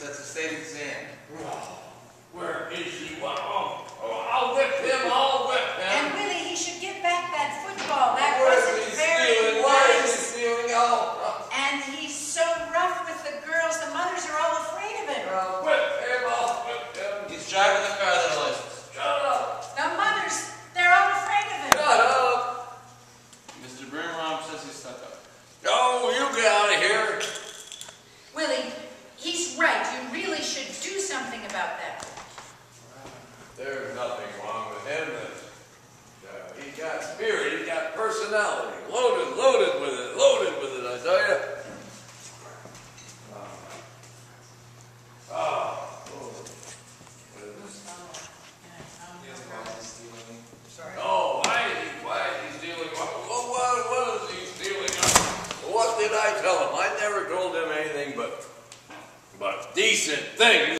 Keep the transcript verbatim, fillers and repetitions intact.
That's a state exam. Where is he? Well, oh, oh, I'll whip him. I'll whip him. And Willie, he should get back that football. That Where wasn't is he very stealing? Where is he nice. stealing? Oh, And he's so rough with the girls. The mothers are all afraid of him. oh. Whip him. I'll whip him. He's driving the car without a license. Shut up. The mothers, they're all afraid of him. Shut up. Mister Brimrom says he's stuck up. Oh, you get out of here. Willie, he's right. You really should do something about that. There's nothing wrong with him. Uh, he's got spirit. He's got personality. Loaded, loaded with it. Loaded with it, I tell you. Oh. Oh, why is he, why is he stealing? What, what, what is he stealing? What did I tell him? I never told him anything but, but decent things.